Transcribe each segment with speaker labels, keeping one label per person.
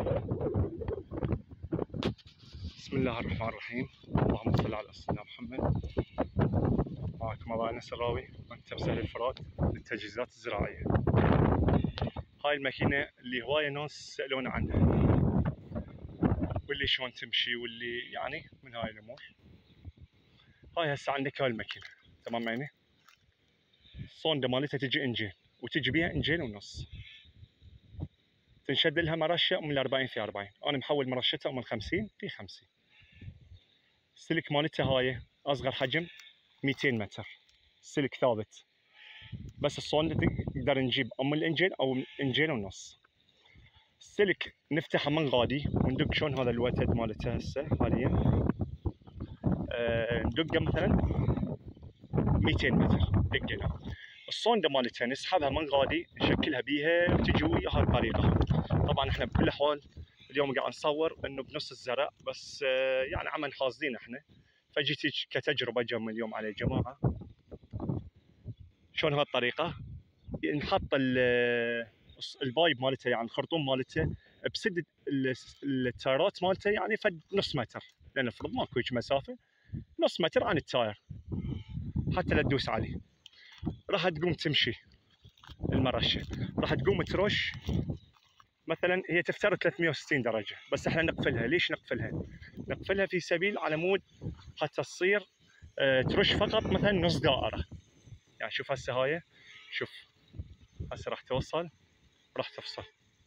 Speaker 1: بسم الله الرحمن الرحيم. اللهم صل على سيدنا محمد. معكم أبو أنس الراوي، مكتب سهل الفرات للتجهيزات الزراعية. هاي الماكينة اللي هواية ناس سألون عنها، واللي شلون تمشي، واللي يعني من هاي الأمور. هاي هسه عندك هاي الماكينة، تمام عيني؟ الصوندة مالتها تجي إنجين، وتجي بيها إنجين ونص. تنشد لها مرشة من 40 في 40، أنا محول مرشتها من 50 في 50. السلك مالتها هاي أصغر حجم 200 متر، سلك ثابت. بس الصوندة نقدر نجيب أم الإنجين أو إنجين ونص. السلك نفتحه من غادي وندق شلون هذا الوتد مالته هسه حاليا. ندقه مثلا 200 متر دقنا. الصوندة مالتها نسحبها من غادي، نشكلها بيها وتجي وياها الطريقة. طبعا احنا بكل الاحوال اليوم قاعد نصور انه بنص الزرع بس، يعني عم حاصدين احنا، فجيت كتجربة جم اليوم على الجماعة. شلون هالطريقة؟ نحط البايب مالته، يعني الخرطوم مالته بسد التايرات مالته، يعني فد نص متر، لان افرض ماكو هيك مسافه نص متر عن التاير حتى لا تدوس عليه. راح تقوم تمشي المرشه، راح تقوم ترش. مثلا هي تفترض 360 درجه، بس احنا نقفلها. ليش نقفلها؟ نقفلها في سبيل على مود حتى تصير ترش فقط مثلا نص دائره. يعني شوف هسه هاي، شوف هسه راح توصل، راح تفصل.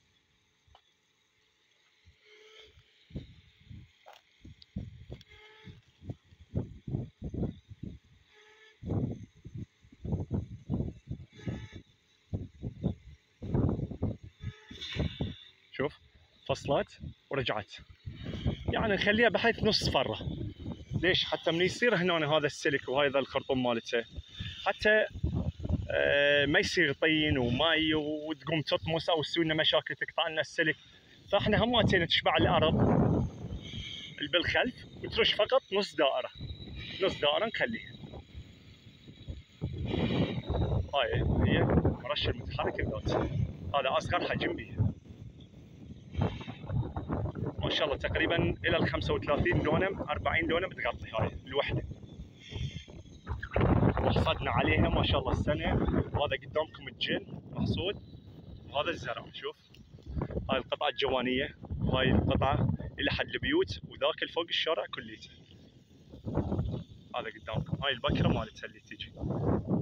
Speaker 1: شوف فصلت ورجعت، يعني نخليها بحيث نص فره. ليش؟ حتى من يصير هنا هذا السلك وهذا الخرطوم مالته، حتى ما يصير طين وماي وتقوم تطمس او تسوي لنا مشاكل تقطع لنا السلك. فاحنا هماتين تشبع الارض اللي بالخلف وترش فقط نص دائره، نص دائره نخليها. هاي هي مرش المتحرك الذات، هذا اصغر حجم بيها. ما شاء الله تقريبا الى ال 35 دونم 40 دونم تغطي هاي الوحده. وحصدنا عليها ما شاء الله السنه. وهذا قدامكم الجن محصود، وهذا الزرع. شوف هاي القطعه الجوانيه، وهاي القطعه الى حد البيوت، وذاك الفوق الشارع كليته. هذا قدامكم هاي البكره مالتها اللي تجي.